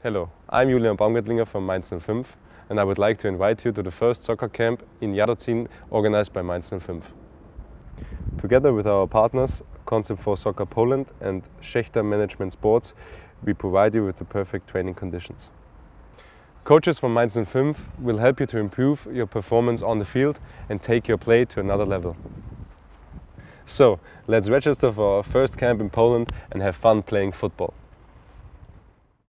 Hello, I'm Julian Baumgartlinger from Mainz 05 and I would like to invite you to the first soccer camp in Jarocin organized by Mainz 05. Together with our partners, Concept for Soccer Poland and Schechter Management Sports, we provide you with the perfect training conditions. Coaches from Mainz 05 will help you to improve your performance on the field and take your play to another level. So, let's register for our first camp in Poland and have fun playing football.